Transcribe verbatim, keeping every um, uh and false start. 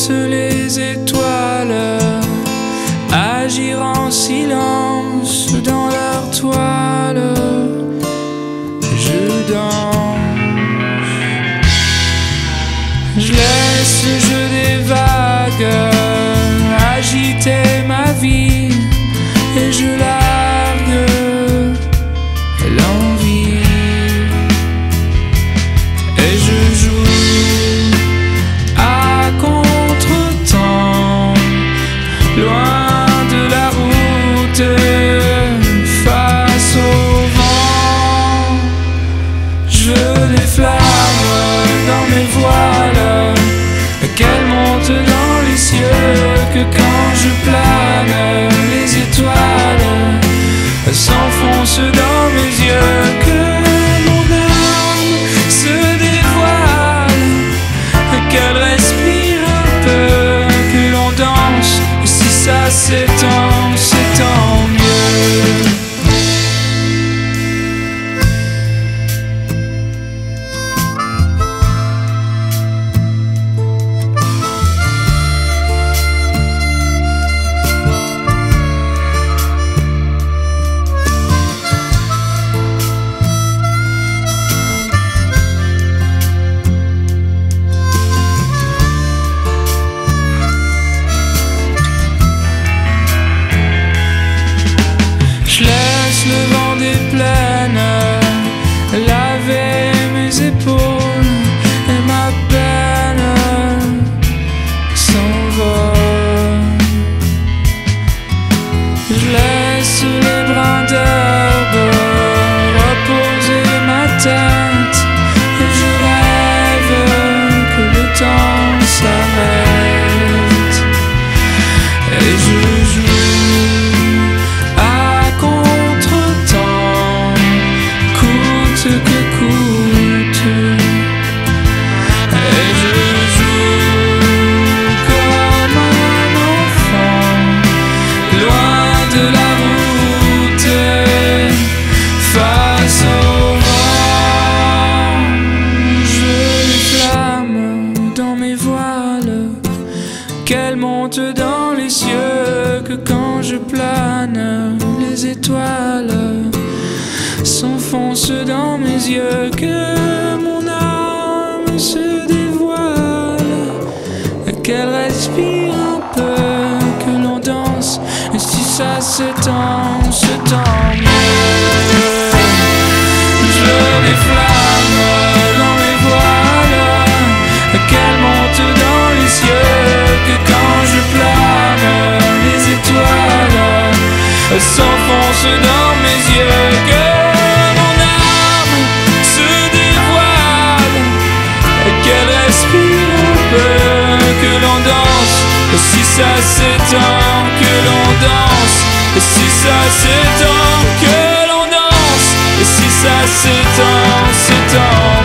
laisse les étoiles agir en silence dans leur toile. Je danse, je laisse le jeu des vagues agiter ma vie et je largue l'envie et je joue à contre-temps, loin de la route, face au vent. Je veux des flammes dans mes voiles, qu'elles montent dans les cieux, que quand je plane, les étoiles s'enfoncent dans mes yeux, que mon âme se dévoile, qu'elle respire un peu, que l'on danse, et si ça s'étend, c'est tant mieux. Je laisse le vent des plaines laver mes épaules et ma peine s'envole. Je laisse les brins d'herbe reposer ma tête et je rêve que le temps s'arrête et je joue que coûte, et je joue comme un enfant, loin de la route, face au vent. Je veux des flammes dans mes voiles, qu'elles montent dans les cieux, que quand je plane, les étoiles s'enfonce dans mes yeux, que mon âme se dévoile, qu'elle respire un peu, que l'on danse, et si ça s'étend, c'est tant mieux. Je veux des flammes dans mes voiles, qu'elles montent dans les cieux, que quand je plane, les étoiles s'enfoncent dans mes yeux, que que l'on danse, et si ça s'étend, que l'on danse, et si ça s'étend, que l'on danse, et si ça s'étend, s'étend.